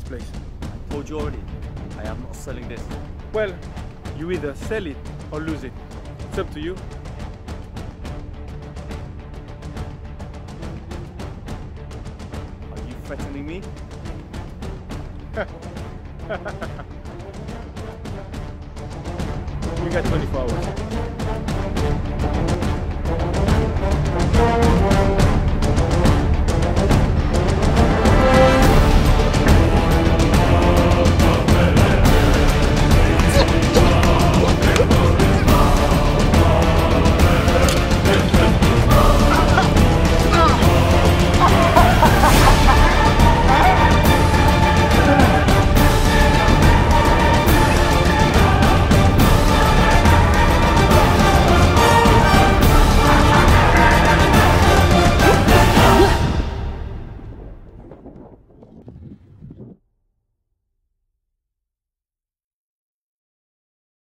place. I told you already, I am not selling this. Well, you either sell it or lose it. It's up to you. Are you threatening me? You got 24 hours.